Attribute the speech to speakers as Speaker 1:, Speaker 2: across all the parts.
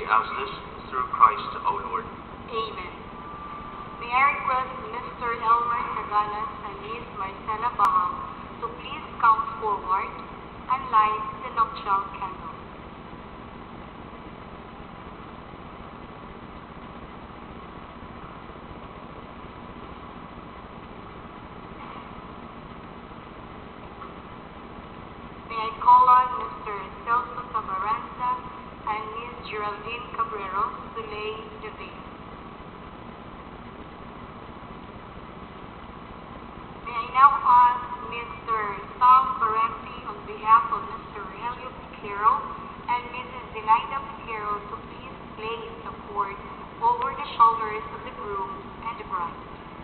Speaker 1: ask this through Christ our Lord.
Speaker 2: Amen. May I request Mr. Elmer Sagalas and Ms. Marcela Baham to please come forward and light the nuptial candle. May I call on Mr. Celso Cabaranza and Ms. Geraldine Cabrero to lay the veil. May I now ask Mr. Sam Parenti on behalf of Mr. Helio Piquero and Mrs. Zenaida Piquero to please place the cord over the shoulders of the groom and the bride.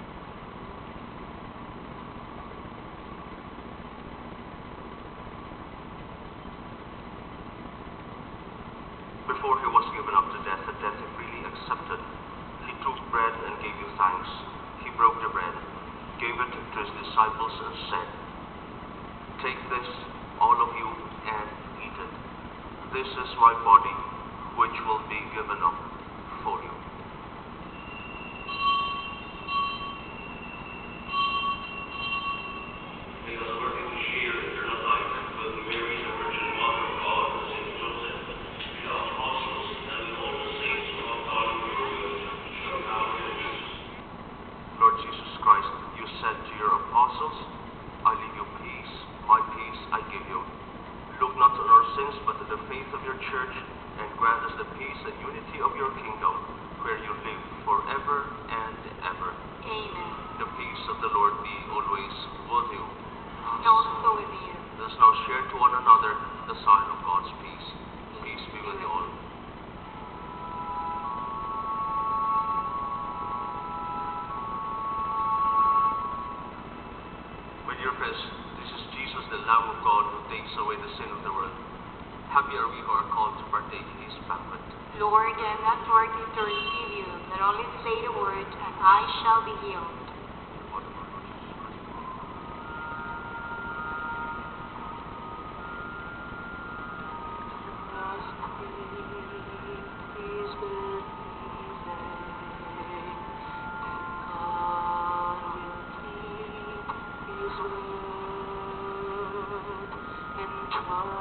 Speaker 1: Before he was given up to death, a death he freely accepted, he took bread and gave you thanks. He broke the bread, gave it to his disciples and said, "Take this, all of you, and eat it. This is my body, which will be given up for you." May us working to share eternal life with Mary, the Virgin Mother of God, and Saint Joseph, the apostles, and with all the saints who have gone before you, show now and ages. Lord Jesus Christ, you said to your apostles, "I leave you peace, my peace I give you." Look not on our sins, but to the faith of your church, and grant us the peace and unity of your kingdom, where you live forever and ever.
Speaker 2: Amen.
Speaker 1: The peace of the Lord be always with you.
Speaker 2: And also with you.
Speaker 1: Let us now share to one another the sign of God's peace. Peace be with you all. My dear friends, this is Jesus, the Lamb of God, who takes away the sin of the world. Happy are we who are called to partake in his banquet.
Speaker 2: Lord, I am not worthy to receive you, but only say the word, and I shall be healed.
Speaker 3: His word and